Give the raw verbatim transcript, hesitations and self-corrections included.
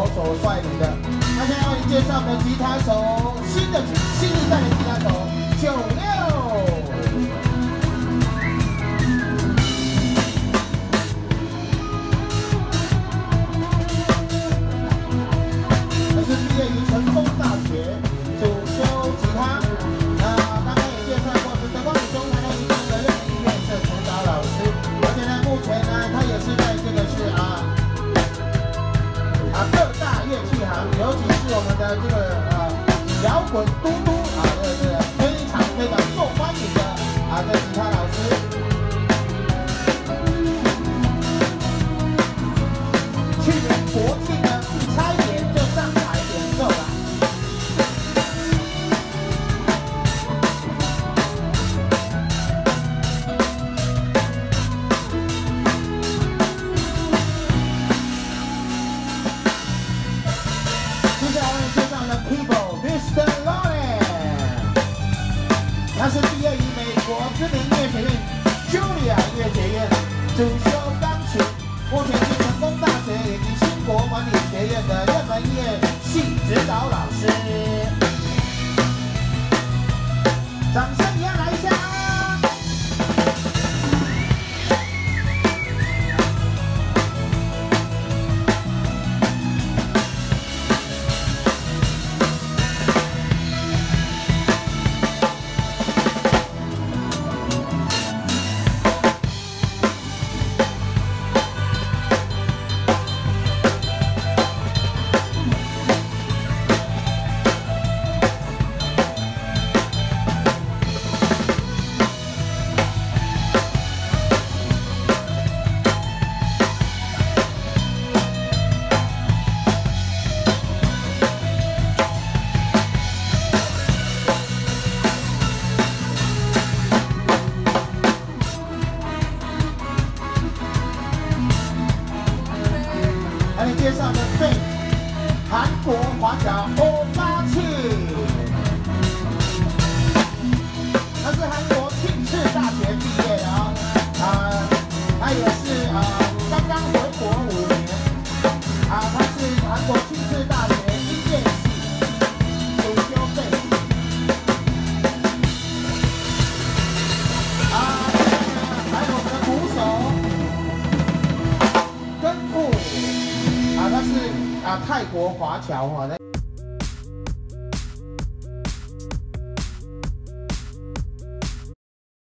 所率领的。那现在为你介绍我们的吉他手，新的新一代的吉他手九六。 是毕业于成功大学，主修吉他。那刚刚也介绍过，是德光女中台大一中的热音乐社辅导老师。而且呢，目前呢，他也是在这个是啊啊各大乐器行，尤其是我们的这个呃摇滚嘟嘟啊，这个是非常非常受欢迎的啊的吉他老师。去年国庆呢，差一点就上台演奏了。 他是毕业于美国知名音乐学院 Julia 音乐学院，主修钢琴，目前是成功大学以及新国管理学院的热门音乐系指导老师。掌声一样来一下！介绍的对韩国华侨欧巴庆，他是韩国庆赤大学毕业的啊，啊，他也是啊刚刚回国五年，啊，他是韩国庆赤大学音乐系主修贝斯，啊，还有我们的鼓手根部。 啊，他是啊泰国华侨哈。